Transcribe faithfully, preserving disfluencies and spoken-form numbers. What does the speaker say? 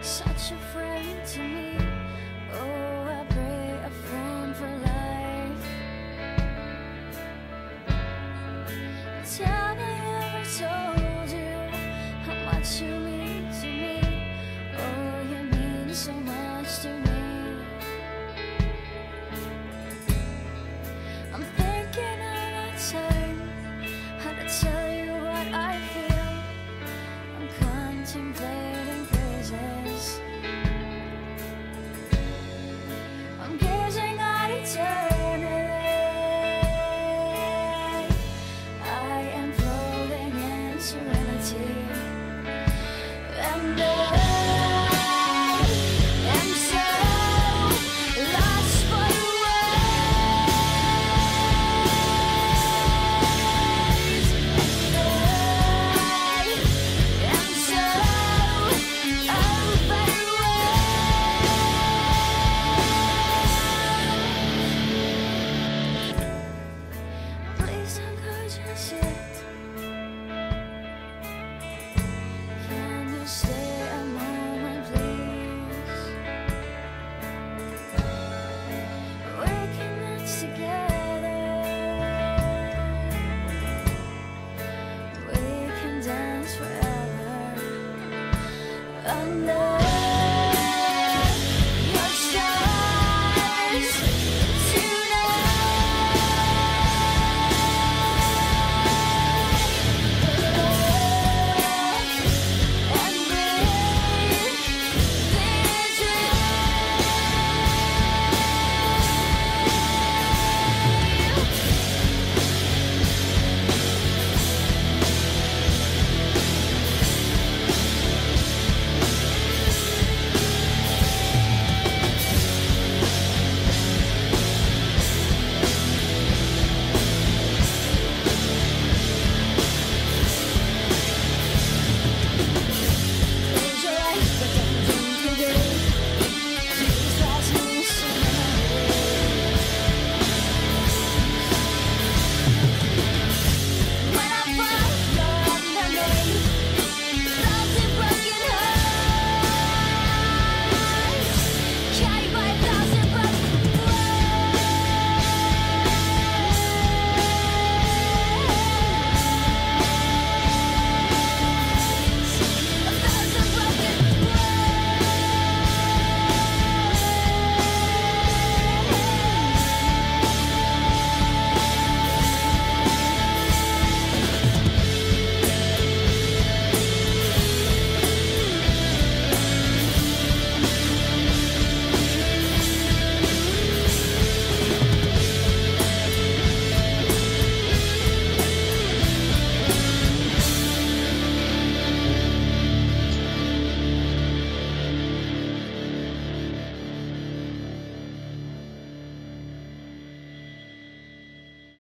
such a friend to me. Oh, I pray a friend for life. Tell me, I ever told you how much you mean to me. Oh, you mean so much to me. I'm thinking out of time how to tell you what I feel. I'm contemplating phrases. I'm gazing at eternity. I am floating in serenity. And I am so lost for words. And I am so overwhelmed. Please don't go just yet. Can you stay a moment, please? We can dance together. We can dance forever. Under